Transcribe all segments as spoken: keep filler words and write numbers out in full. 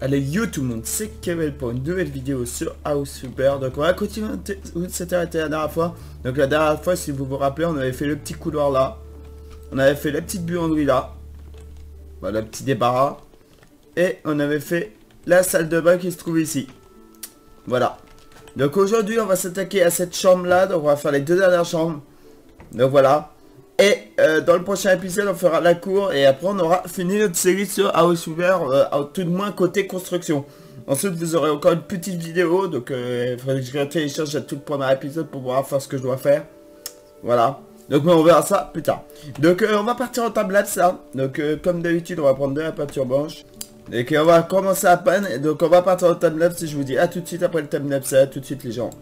Allez yo tout le monde, c'est Kevin pour une nouvelle vidéo sur House Super. Donc on va continuer où s'était arrêté la dernière fois. Donc la dernière fois, si vous vous rappelez, on avait fait le petit couloir là. On avait fait la petite buanderie là. Voilà, le petit débarras. Et on avait fait la salle de bain qui se trouve ici. Voilà. Donc aujourd'hui, on va s'attaquer à cette chambre là. Donc on va faire les deux dernières chambres. Donc voilà. Et euh, dans le prochain épisode, on fera la cour. Et après, on aura fini notre série sur House Super. Euh, tout de moins côté construction. Ensuite, vous aurez encore une petite vidéo. Donc euh, il faudrait que je télécharge tout le premier épisode pour pouvoir faire ce que je dois faire. Voilà. Donc mais on verra ça plus tard. Donc euh, on va partir en tablette là. Donc euh, comme d'habitude, on va prendre de la peinture blanche. Et qu'on va commencer à peine. Et donc on va partir en timelapse. Si je vous dis à tout de suite après le timelapse. À tout de suite les gens.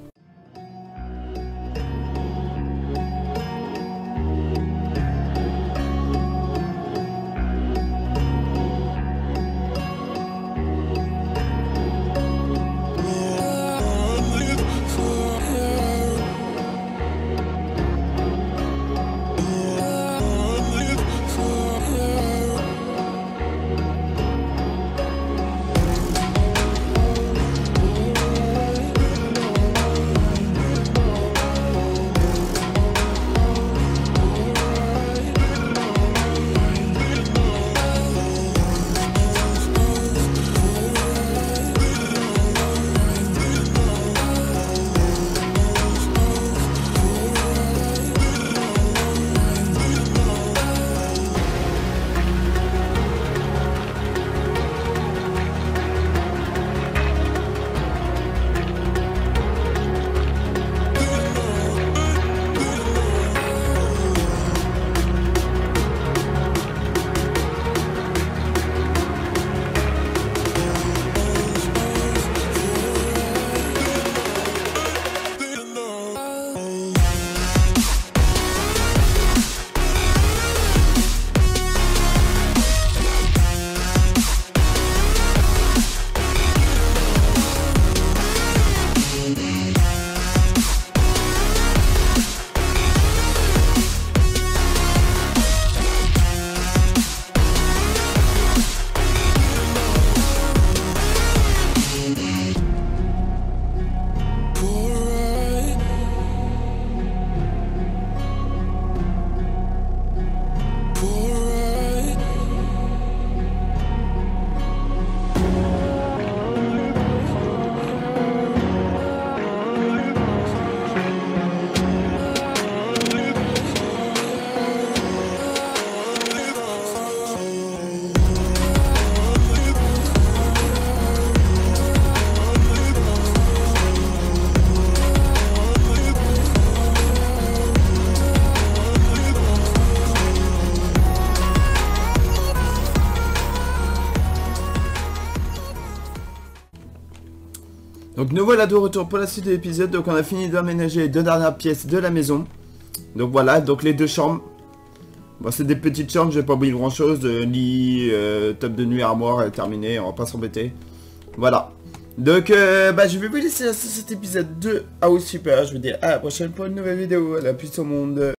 Donc nous voilà de retour pour la suite de l'épisode. Donc on a fini d'aménager les deux dernières pièces de la maison. Donc voilà, donc les deux chambres. Bon, c'est des petites chambres, j'ai pas oublié grand chose. Euh, lit, euh, table de nuit, armoire, est terminé, on va pas s'embêter. Voilà. Donc euh, bah, je vais vous laisser cet épisode de House Super. Je vous dis à la prochaine pour une nouvelle vidéo. À la plus au monde.